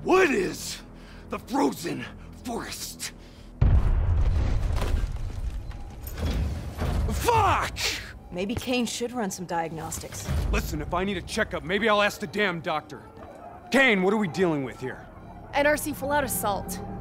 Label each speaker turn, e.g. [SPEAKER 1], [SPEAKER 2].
[SPEAKER 1] What is the frozen forest? Fuck!
[SPEAKER 2] Maybe Kane should run some diagnostics.
[SPEAKER 1] Listen, if I need a checkup, maybe I'll ask the damn doctor. Kane, what are we dealing with here?
[SPEAKER 3] NRC full-out assault.